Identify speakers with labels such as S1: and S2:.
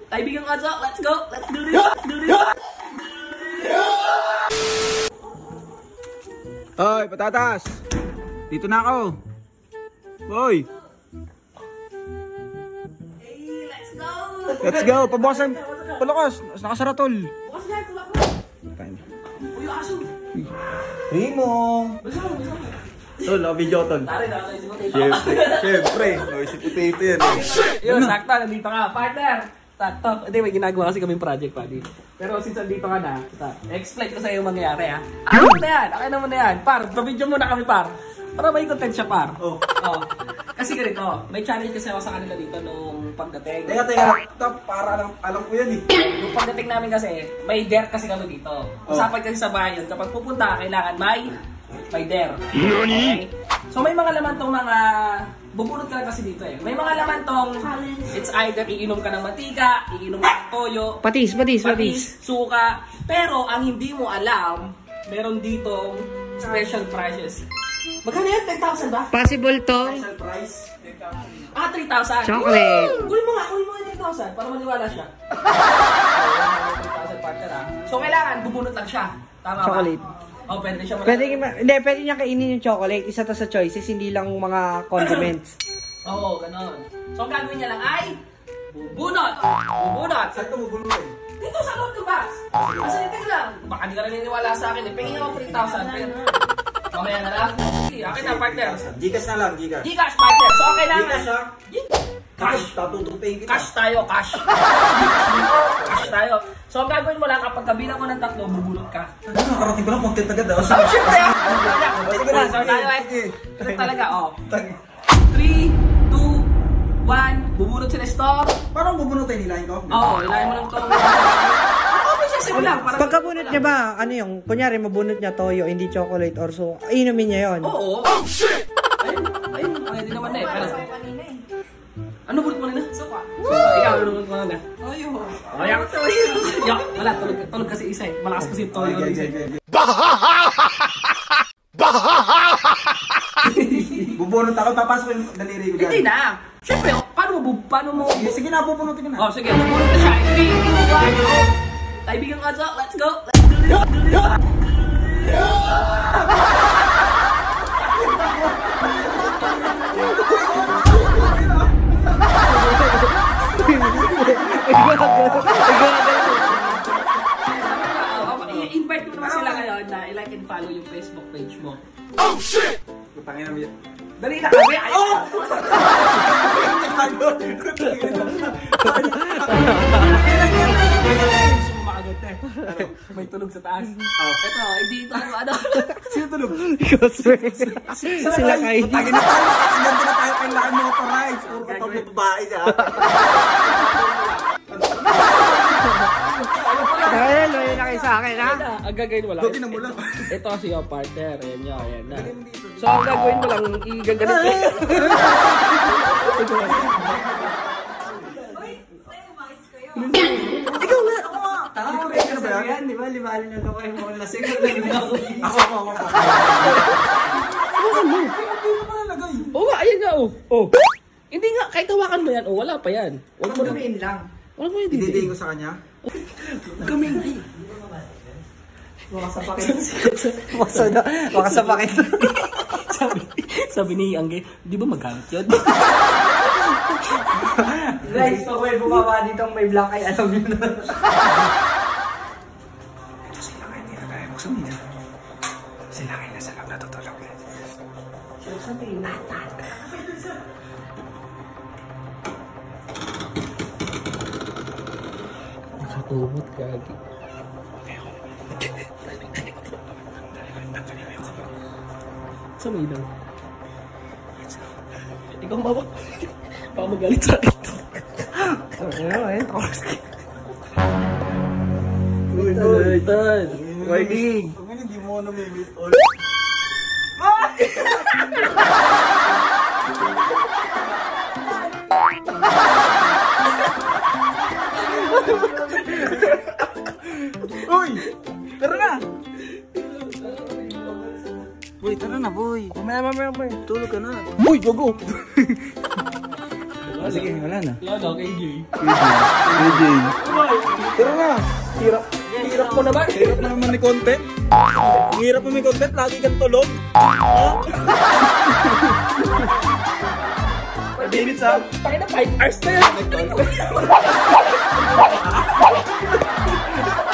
S1: Kaibigang Otso, let's go! Let's do this! Let's do this!
S2: Hoy, patatas! Dito na ako! Hoy!
S1: Hey, let's go!
S2: Let's go! Pabukasan! Palakas! Nakasara tol!
S1: Bukas yan, tulak mo! Uy, yung aso!
S2: Rimo!
S1: Basta mo, basta mo!
S2: Tol, video tol.
S1: Tari, nakaisip ko tayo.
S2: Siyempre. Noisy potato yan.
S1: Yun, sakto, nandito ka. Partner! Sakto. Hindi, may ginagawa kasi kaming project, buddy. Pero since nandito ka na, explain ko sa'yo yung mangyayari, ha? Ano mo na yan? Akin naman na yan. Par, pa-video muna kami, par. Para may content siya, par. Oo. Kasi ganito, may challenge kasi ako sa kanila dito nung pagdating.
S2: Teka. Para alam ko yan eh.
S1: Nung pagdating namin kasi, may dare kasi kami dito. Usapan kasi sa bahay yun. Kapag pupunta, kailangan may dare. Okay? So may mga laman tong mga bubunot ka lang kasi dito eh. May mga laman tong it's either iinom ka ng matika, iinom ka ng toyo,
S3: Patis.
S1: suka. Pero ang hindi mo alam, meron ditong special prizes. Magkano yan? 10,000 ba?
S3: Possible to.
S2: Special price.
S1: 3,000.
S3: Chocolate.
S1: Kunin mo nga 10,000 para maniwala siya. 3,000 partner ha. So kailangan bubunot lang siya. Tama ba?
S3: Chocolate.
S1: Oh, pwede siya
S3: Pwede niya kainin yung chocolate. Isa to sa choices, hindi lang mga condiments.
S1: Oo, ganon. So ang gagawin niya lang ay bubunot. Bubunot.
S2: Saan ka bubunot?
S1: Dito sa loob ng box. Kasi tingnan lang. Baka di ka naniniwala sa akin eh. Pingin ako 3,000. Pero mamaya na lang. Sige, akin na partner.
S2: Gcash na lang, Gcash.
S1: Gcash partner. So okay lang.
S2: Gcash ha?
S1: Cash.
S2: Tatutupin kita.
S1: Cash tayo, cash. Cash tayo. So ang gagawin mo lang kapag kabilang mo ng 3, bubunot ka.
S2: Nakarating ko lang content agad ah.
S1: Siyempre! So tayo eh. Ito talaga, oh. 3, 2, 1. Bubunot si Nestor.
S2: Parang bubunot tayo nilahin ko?
S1: Oo, ilahin mo lang ito. Ano ba siya simulang?
S3: Pagkabunot niya ba, ano yung, kunyari mabunot niya toyo, hindi chocolate or so, inumin niya yon.
S1: Oo. Oh, shit! Ayun. Hindi naman na eh. Ano bunot mo na? Suka. Ikaw, ano bunot mo na? Toyo. Ayan. Toyo. Wala, tulog kasi isa eh. Malakas kasi yung toyo.
S2: Bubunot ako, papasok yung daliri ko dyan.
S1: Hindi na. Siyempre, paano mo?
S2: Sige na, bubunutin ko na.
S1: Oh, sige. Bubunot na siya. 3, 2, 1, go. Kaibigang Otso, let's go. Let's do this. Let's do this. I-invite mo naman sila ngayon na i-like and follow yung Facebook page mo.
S2: Oh shit! Putangin naman yan.
S1: Dali na kami! Oh! May tulog sa taas. Ito, hindi ito ano.
S2: Sino tulog?
S3: Sila kayo.
S2: Putangin na tayo. Hindi na tayo kailangan motorize. Puro katawag na babae siya.
S3: Dahil, wala na kayo sa akin, ha?
S1: Ang gagawin mo lang.
S2: Doon na mo lang.
S1: Ito kasi yung partner. Ayan nyo, ayan na. So, ang gagawin mo lang, igaganit mo.
S2: Ikaw nga!
S3: Tama,
S2: may ka ba yan?
S3: Di ba? Limalin na ako kayo mga lasing.
S2: Ako. Hindi mo malalagay.
S1: Oo nga, ayan nga, oh. Hindi nga, kahit hawakan mo yan, wala pa yan.
S3: Huwag mo namin lang.
S1: Wala mo yan, hindi.
S2: Ididing ko sa kanya.
S1: Kamingay.
S3: Makasapakin.
S1: Sabi ni Angge, di ba magalit yun?
S3: Guys, pag may bumaba dito may black eye, alam nyo na.
S2: Ito sila kayo, hindi na tayo magsamin. Sila kayo nasa loob natutulog.
S3: Saan tayo natin?
S1: Nakatubot kagi. Sa may lang. Ikaw bawa. Baka magalit sa akin. Uy, Tan. Warning.
S2: Hindi mo na may miss all. Uy! Tara na!
S3: Boy, tara na, boy.
S1: Mamaya.
S3: Tulog ka na.
S1: Uy, gogo!
S2: Sige, wala na.
S1: Ano, KJ?
S2: KJ. Tara na.
S1: Hirap mo naman.
S2: Hirap na naman ni content. Ang hirap mo may content, lagi kang tulog. Ha? 5 minutes ha?
S1: Tayo na 5 hours na yan.